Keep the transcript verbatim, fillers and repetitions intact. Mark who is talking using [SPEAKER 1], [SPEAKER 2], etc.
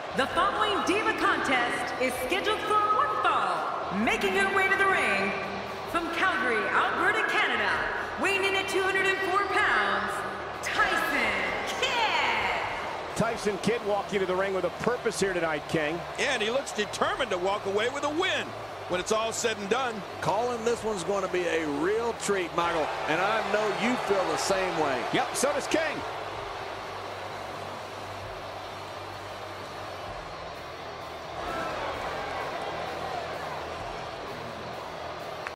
[SPEAKER 1] The following Diva contest is scheduled for one fall. Making her way to the ring from Calgary, Alberta, Canada, weighing in at two hundred four pounds, Tyson Kidd.
[SPEAKER 2] Tyson Kidd walking to the ring with a purpose here tonight, King.
[SPEAKER 3] Yeah, and he looks determined to walk away with a win when it's all said and done.
[SPEAKER 4] Calling this one's going to be a real treat, Michael, and I know you feel the same way.
[SPEAKER 2] Yep, so does King.